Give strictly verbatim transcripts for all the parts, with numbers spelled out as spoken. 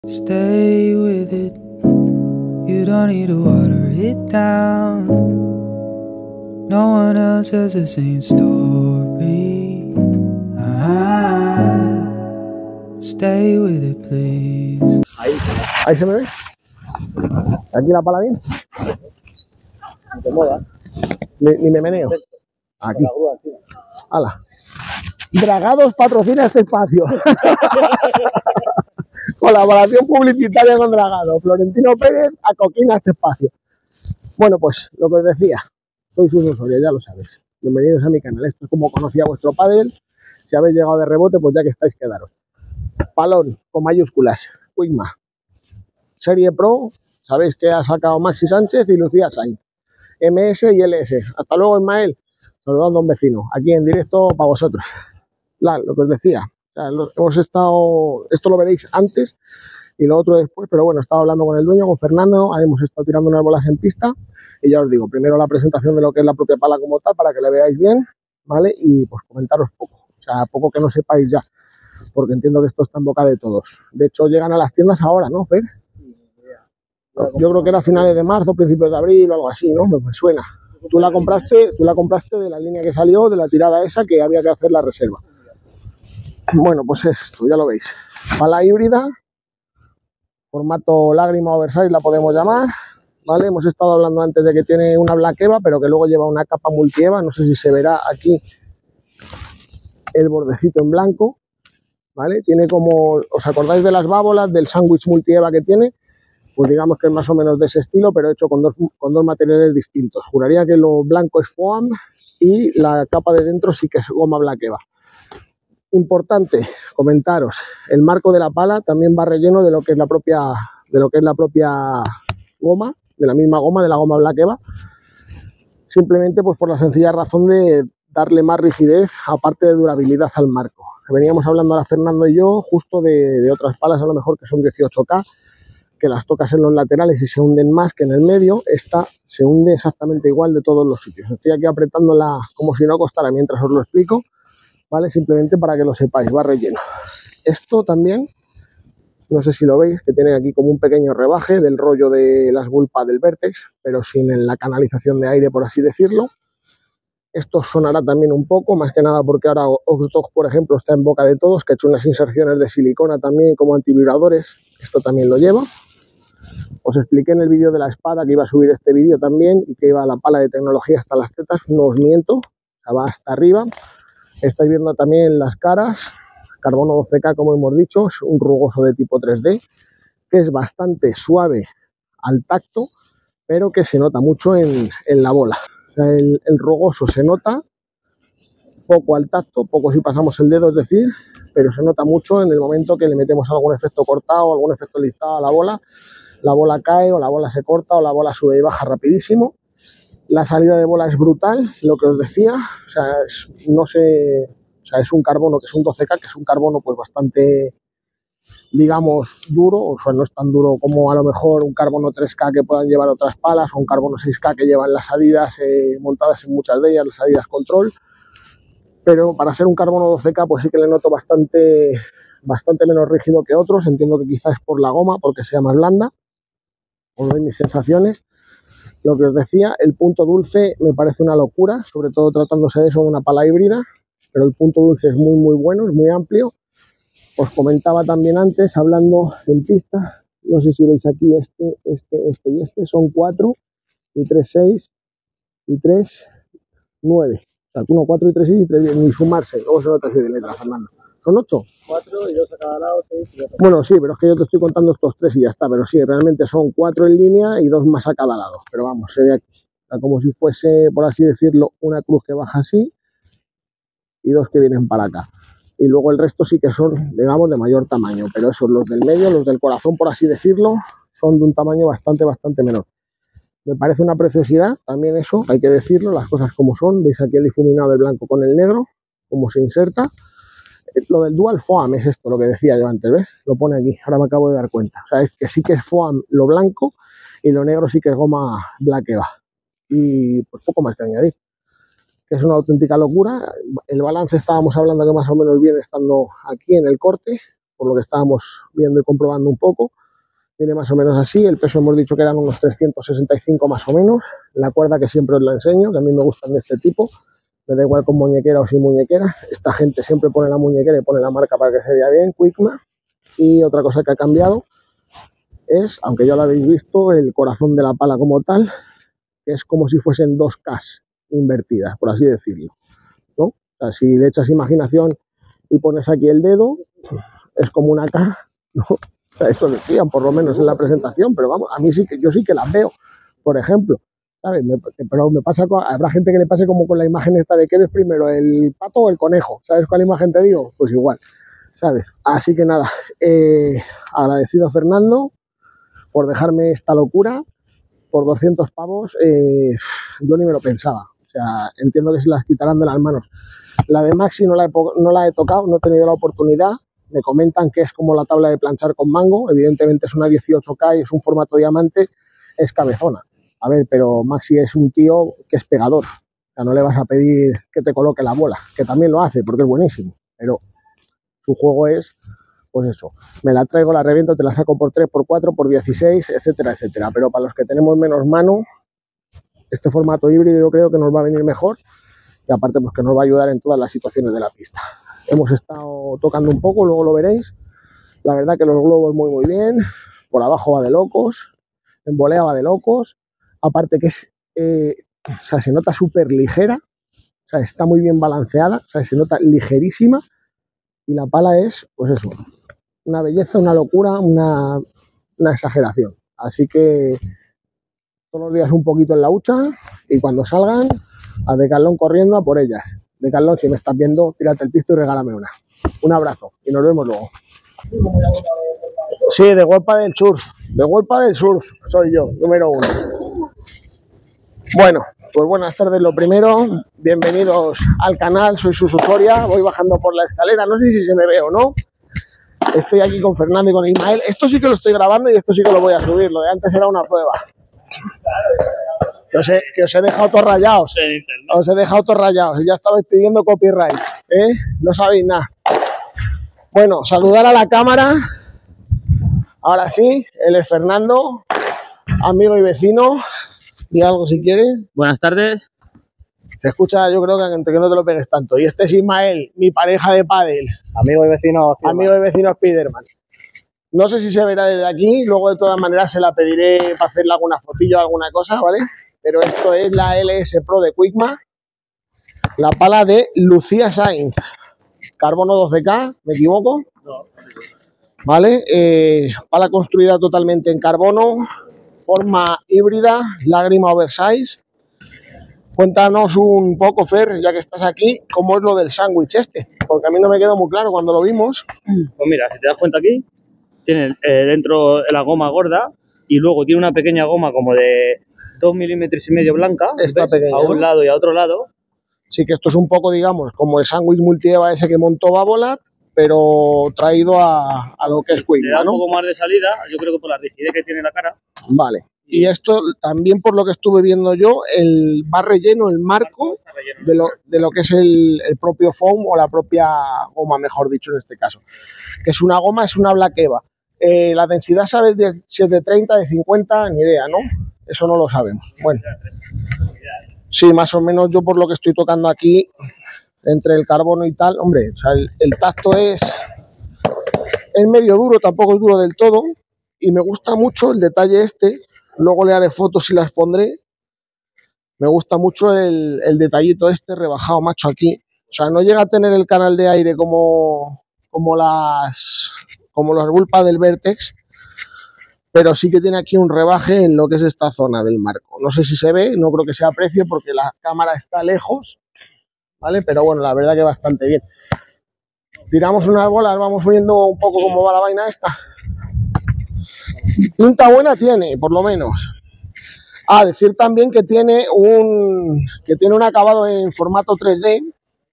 Stay with it. You don't need to water it down. No one else has the same story. Ah, stay with it, please. Ahí, ahí se me ve. Aquí la pala bien. Ni te muevas. Ni, ni me meneo. Aquí. Hala. Dragados patrocina este espacio. Colaboración publicitaria con Dragados. Florentino Pérez acoquina este espacio. Bueno, pues lo que os decía, soy sus usuarios, ya lo sabéis. Bienvenidos a mi canal. Esto es como conocía vuestro pádel. Si habéis llegado de rebote, pues ya que estáis, quedaros. Palón con mayúsculas. Wigma. Serie Pro. Sabéis que ha sacado Maxi Sánchez y Lucía Sainz. M S y L S. Hasta luego, Ismael. Saludando a un vecino. Aquí en directo para vosotros. La, lo que os decía. O sea, lo, hemos estado... Esto lo veréis antes y lo otro después. Pero bueno, he estado hablando con el dueño, con Fernando. Ahí hemos estado tirando unas bolas en pista. Y ya os digo, primero la presentación de lo que es la propia pala como tal, para que la veáis bien, ¿vale? Y pues comentaros poco. O sea, poco que no sepáis ya. Porque entiendo que esto está en boca de todos. De hecho, llegan a las tiendas ahora, ¿no, Fer? Yo creo que era a finales de marzo, principios de abril o algo así, ¿no? Me suena. Tú la compraste, tú la compraste de la línea que salió, de la tirada esa, que había que hacer la reserva. Bueno, pues esto, ya lo veis. Pala híbrida, formato lágrima oversize la podemos llamar, ¿vale? Hemos estado hablando antes de que tiene una Black Eva, pero que luego lleva una capa multi Eva. No sé si se verá aquí el bordecito en blanco, ¿vale? Tiene como, ¿os acordáis de las bábolas, del sándwich multi Eva que tiene? Pues digamos que es más o menos de ese estilo, pero hecho con dos, con dos materiales distintos. Juraría que lo blanco es foam y la capa de dentro sí que es goma Black Eva. Importante comentaros, el marco de la pala también va relleno de lo que es la propia, de lo que es la propia goma, de la misma goma, de la goma Black Eva, simplemente pues por la sencilla razón de darle más rigidez, aparte de durabilidad al marco. Veníamos hablando ahora Fernando y yo justo de, de otras palas a lo mejor que son dieciocho K, que las tocas en los laterales y se hunden más que en el medio. Esta se hunde exactamente igual de todos los sitios. Estoy aquí apretándola como si no costara mientras os lo explico, ¿vale? Simplemente para que lo sepáis, va relleno. Esto también, no sé si lo veis, que tiene aquí como un pequeño rebaje del rollo de las Bullpad del Vertex, pero sin la canalización de aire, por así decirlo. Esto sonará también un poco, más que nada porque ahora Oxdog, por ejemplo, está en boca de todos, que ha hecho unas inserciones de silicona también como antivibradores. Esto también lo lleva. Os expliqué en el vídeo de la espada que iba a subir este vídeo también y que iba la pala de tecnología hasta las tetas, no os miento, o sea, va hasta arriba. Estáis viendo también las caras, carbono doce K como hemos dicho, es un rugoso de tipo tres D, que es bastante suave al tacto, pero que se nota mucho en, en la bola. O sea, el, el rugoso se nota, poco al tacto, poco si pasamos el dedo, es decir, pero se nota mucho en el momento que le metemos algún efecto cortado, algún efecto listado a la bola. La bola cae o la bola se corta o la bola sube y baja rapidísimo. La salida de bola es brutal, lo que os decía, o sea, es, no sé, o sea, es un carbono que es un doce K, que es un carbono pues bastante, digamos, duro, o sea, no es tan duro como a lo mejor un carbono tres K que puedan llevar otras palas o un carbono seis K que llevan las Adidas eh, montadas en muchas de ellas, las Adidas Control, pero para ser un carbono doce K pues sí que le noto bastante, bastante menos rígido que otros. Entiendo que quizás es por la goma, porque sea más blanda. Os doy mis sensaciones. Lo que os decía, el punto dulce me parece una locura, sobre todo tratándose de eso de una pala híbrida, pero el punto dulce es muy muy bueno, es muy amplio. Os comentaba también antes, hablando en pista, no sé si veis aquí este, este, este y este, son cuatro y tres, seis y tres, nueve. O sea, uno, cuatro y tres, seis y tres, ni sumarse. Luego se nota así de letras, Fernando. ¿Son ocho? cuatro y dos a cada lado, seis y otro. Bueno, sí, pero es que yo te estoy contando estos tres y ya está. Pero sí, realmente son cuatro en línea y dos más a cada lado. Pero vamos, se ve aquí. O sea, como si fuese, por así decirlo, una cruz que baja así y dos que vienen para acá. Y luego el resto sí que son, digamos, de mayor tamaño. Pero esos, los del medio, los del corazón, por así decirlo, son de un tamaño bastante, bastante menor. Me parece una preciosidad, también eso, hay que decirlo, las cosas como son. Veis aquí el difuminado del blanco con el negro, cómo se inserta. Lo del dual foam es esto, lo que decía yo antes, ¿ves? Lo pone aquí, ahora me acabo de dar cuenta. O sea, es que sí que es foam lo blanco y lo negro sí que es goma Black Eva. Y pues poco más que añadir. Que es una auténtica locura. El balance estábamos hablando que más o menos viene estando aquí en el corte. por lo que estábamos viendo y comprobando un poco. Viene más o menos así, el peso hemos dicho que eran unos trescientos sesenta y cinco más o menos, la cuerda que siempre os la enseño, que a mí me gustan de este tipo, me da igual con muñequera o sin muñequera, esta gente siempre pone la muñequera y pone la marca para que se vea bien, Quickma. Y otra cosa que ha cambiado es, aunque ya lo habéis visto, el corazón de la pala como tal, que es como si fuesen dos Ks invertidas, por así decirlo, ¿no? O sea, si le echas imaginación y pones aquí el dedo, es como una K, ¿no? O sea, eso decían, por lo menos en la presentación, pero vamos, a mí sí que, yo sí que las veo, por ejemplo, ¿sabes? Me, pero me pasa, con, habrá gente que le pase como con la imagen esta de ¿qué ves primero, el pato o el conejo? ¿Sabes cuál imagen te digo? Pues igual, ¿sabes? Así que nada, eh, agradecido a Fernando por dejarme esta locura, por doscientos pavos, eh, yo ni me lo pensaba, o sea, entiendo que se las quitarán de las manos. La de Maxi no la he, no la he tocado, no he tenido la oportunidad. Me comentan que es como la tabla de planchar con mango, evidentemente es una dieciocho K y es un formato diamante, es cabezona. A ver, pero Maxi es un tío que es pegador, o sea, no le vas a pedir que te coloque la bola, que también lo hace porque es buenísimo, pero su juego es, pues eso, me la traigo, la reviento, te la saco por tres, por cuatro, por dieciséis, etcétera, etcétera. Pero para los que tenemos menos mano, este formato híbrido yo creo que nos va a venir mejor y aparte pues que nos va a ayudar en todas las situaciones de la pista. Hemos estado tocando un poco, luego lo veréis. La verdad que los globos muy muy bien, por abajo va de locos, en volea va de locos, aparte que es, eh, o sea, se nota súper ligera, o sea, está muy bien balanceada, o sea, se nota ligerísima y la pala es, pues eso, una belleza, una locura, una, una exageración. Así que todos los días un poquito en la hucha y cuando salgan a Decathlon corriendo a por ellas. Decathlon, si me estás viendo, tírate el pisto y regálame una. Un abrazo y nos vemos luego. Sí, de World Padel Surf, de World Padel Surf soy yo, número uno. Bueno, pues buenas tardes lo primero, bienvenidos al canal, soy Suso Soria, voy bajando por la escalera, no sé si se me ve o no. Estoy aquí con Fernando y con Ismael. Esto sí que lo estoy grabando y esto sí que lo voy a subir. Lo de antes era una prueba. Que os he, que os he dejado todos rayados. Os he dejado todos rayados. Ya estabais pidiendo copyright, ¿eh? No sabéis nada. Bueno, saludar a la cámara. Ahora sí, él es Fernando, amigo y vecino. Di algo si quieres. Buenas tardes. Se escucha, yo creo que entre que no te lo pegues tanto. Y este es Ismael, mi pareja de pádel. Amigo y vecino. Amigo y vecino Spiderman. No sé si se verá desde aquí, luego de todas maneras se la pediré para hacerle alguna fotillo o alguna cosa, ¿vale? Pero esto es la L S Pro de Quickma, la pala de Lucía Sainz. Carbono doce K, ¿me equivoco? No. ¿Vale? Eh, pala construida totalmente en carbono, forma híbrida, lágrima oversize. Cuéntanos un poco, Fer, ya que estás aquí, cómo es lo del sándwich este, porque a mí no me quedó muy claro cuando lo vimos. Pues mira, si te das cuenta aquí, tiene eh, dentro la goma gorda y luego tiene una pequeña goma como de dos milímetros y medio blanca, Esta pequeña, a un ¿no? lado y a otro lado. Sí que esto es un poco, digamos, como el sándwich multieva ese que montó Babolat, pero traído a, a lo que es Le Quickma, da un ¿no? poco más de salida, yo creo que por la rigidez que tiene la cara. Vale. Y esto también, por lo que estuve viendo yo, el va relleno, el marco Está relleno. de lo, de lo que es el, el propio foam o la propia goma, mejor dicho en este caso. Que es una goma, es una Black Eva. Eh, la densidad, ¿sabes de, si es de treinta, de cincuenta? Ni idea, ¿no? Eso no lo sabemos. Bueno, sí, más o menos yo por lo que estoy tocando aquí, entre el carbono y tal, hombre, o sea, el, el tacto es, es medio duro, tampoco es duro del todo. Y me gusta mucho el detalle este. Luego le haré fotos y las pondré. Me gusta mucho el, el detallito este rebajado, macho, aquí. O sea, no llega a tener el canal de aire como, como las como las bulpas del Vertex, pero sí que tiene aquí un rebaje en lo que es esta zona del marco. No sé si se ve, no creo que se aprecie porque la cámara está lejos, ¿vale? Pero bueno, la verdad que bastante bien. Tiramos unas bolas, vamos viendo un poco cómo va la vaina esta. Pinta buena tiene, por lo menos. Ah, decir también que tiene un que tiene un acabado en formato tres D.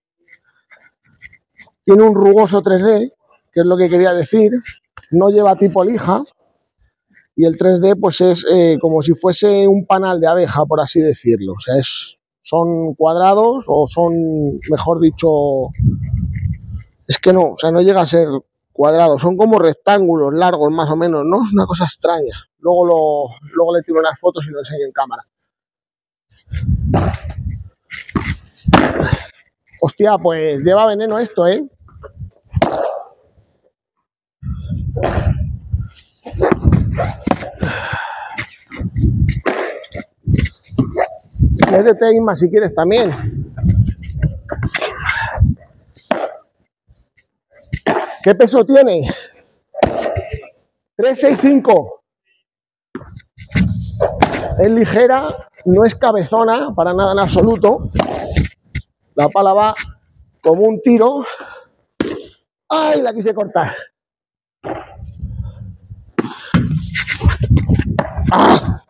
Tiene un rugoso tres D, que es lo que quería decir. No lleva tipo lija. Y el tres D pues es eh, como si fuese un panal de abeja, por así decirlo. O sea, es, son cuadrados o son, mejor dicho, es que no, o sea, no llega a ser cuadrados, son como rectángulos largos más o menos, ¿no? Es una cosa extraña. Luego, lo, luego le tiro unas fotos y lo enseño en cámara. Hostia, pues lleva veneno esto, ¿eh? Métete, Inma, si quieres también. ¿Qué peso tiene? tres sesenta y cinco. Es ligera, no es cabezona para nada en absoluto. La pala va como un tiro. ¡Ay! La quise cortar. ¡Ah!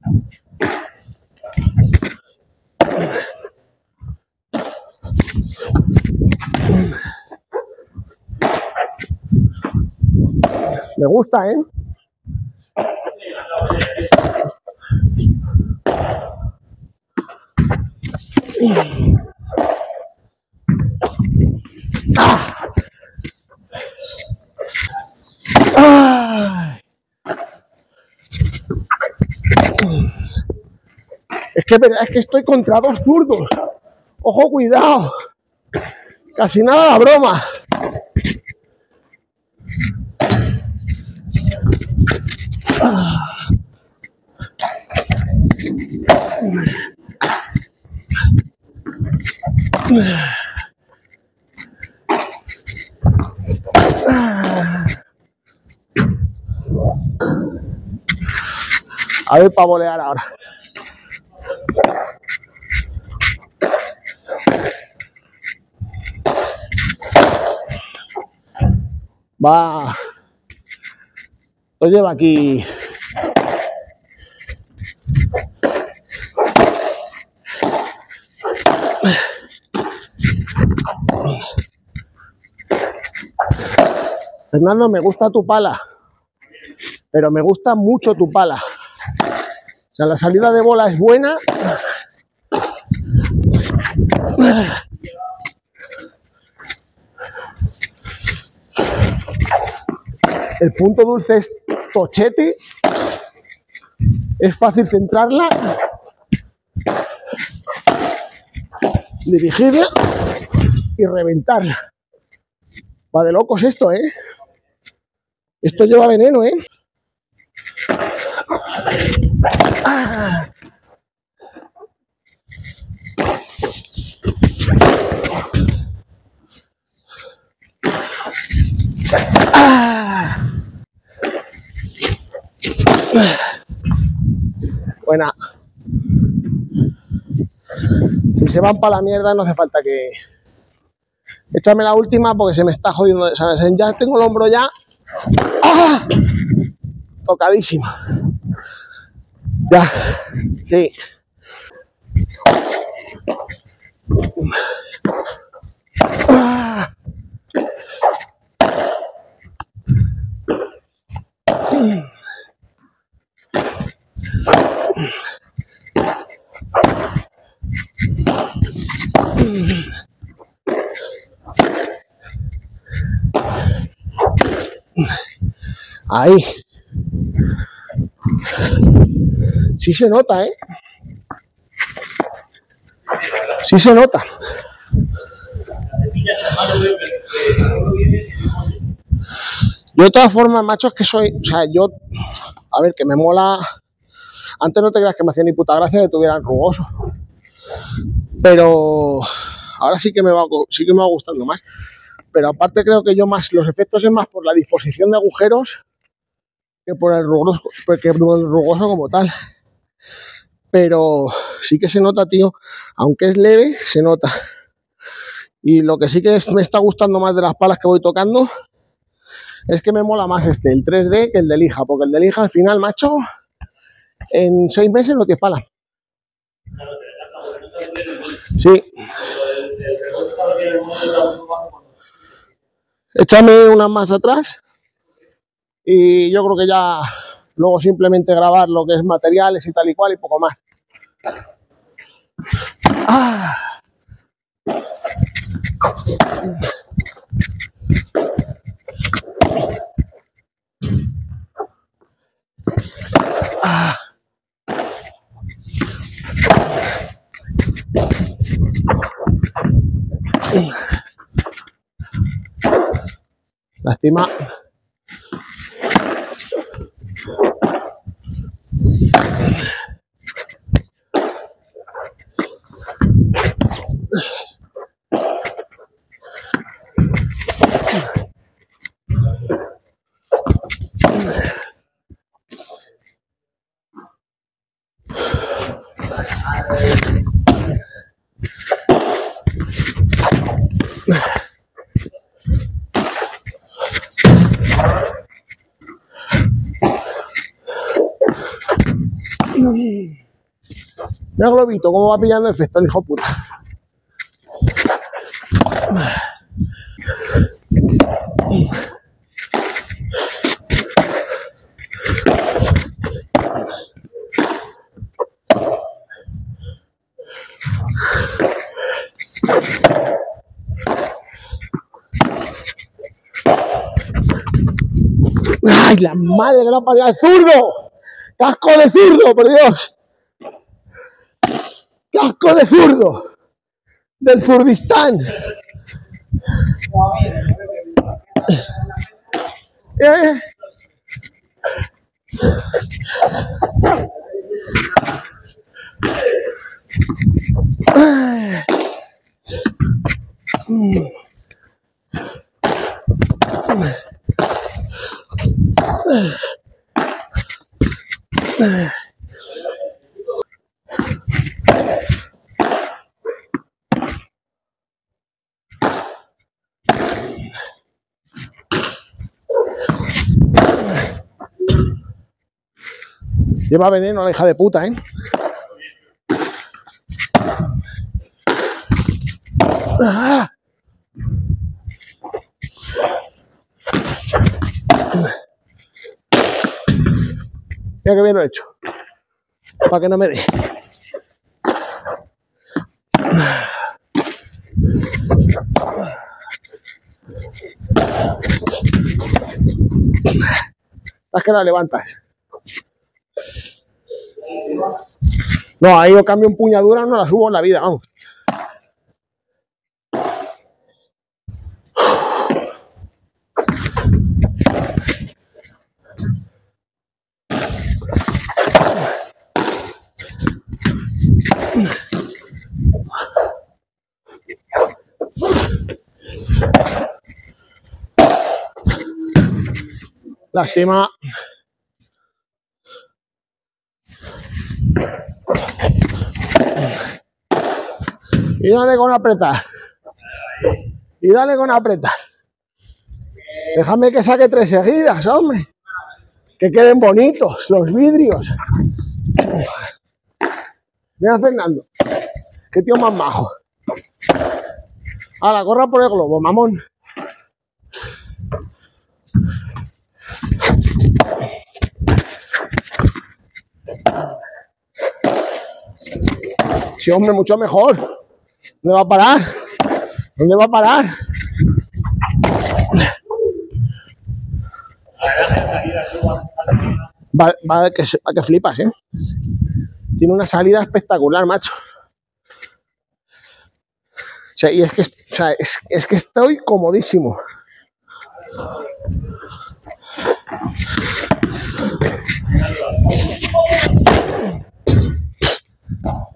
Me gusta, ¿eh? ¡Ah! ¡Ay! Es que, es que estoy contra dos zurdos. Ojo, cuidado. Casi nada la broma. A ver, para volear ahora. Va. Lo lleva aquí. Fernando, me gusta tu pala, pero me gusta mucho tu pala. O sea, la salida de bola es buena. El punto dulce es tochete. Es fácil centrarla, dirigirla y reventarla. Va de locos esto, ¿eh? Esto lleva veneno, ¿eh? Ah. Ah. Buena. Si se van para la mierda no hace falta que... Échame la última porque se me está jodiendo. ¿Sabes? Ya tengo el hombro ya. ¡Ah! Tocadísimo. Ya. Sí. ¡Ah! Ahí. Sí se nota, ¿eh? Sí se nota. Yo de todas formas, macho, es que soy... O sea, yo... A ver, que me mola... Antes no te creas que me hacía ni puta gracia que tuvieran rugoso. Pero... Ahora sí que me va, sí que me va gustando más. Pero aparte creo que yo más... Los efectos es más por la disposición de agujeros que por el rugoso, que por el rugoso como tal. Pero sí que se nota, tío. Aunque es leve, se nota. Y lo que sí que me está gustando más de las palas que voy tocando es que me mola más este, el tres D, que el de lija. Porque el de lija al final, macho, en seis meses no te pala. Sí. Échame unas más atrás. Y yo creo que ya luego simplemente grabar lo que es materiales y tal y cual y poco más. Ah. Lástima. Mira Globito, cómo va pillando efecto el hijo puta. ¡Ay, la madre que la parió! ¡El zurdo! ¡Casco de zurdo, por Dios! ¡Casco de zurdo! ¡Del Zurdistán! ¿Eh? Lleva veneno la hija de puta, ¿eh? ¡Ah! Mira que bien lo he hecho. Para que no me dé. Es que la levantas. No, ahí yo cambio empuñadura, no la subo en la vida, vamos. Lástima. Y dale con apretar. Y dale con apretar. Déjame que saque tres seguidas, hombre. Que queden bonitos los vidrios. Mira Fernando. Qué tío más majo. Ahora, corra por el globo, mamón. Sí, hombre, mucho mejor. ¿Dónde va a parar? ¿Dónde va a parar? Va, va que, va que flipas, ¿eh? Tiene una salida espectacular, macho. O sea, y es que, o sea, es, es que estoy comodísimo.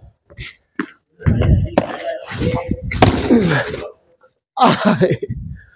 Ay.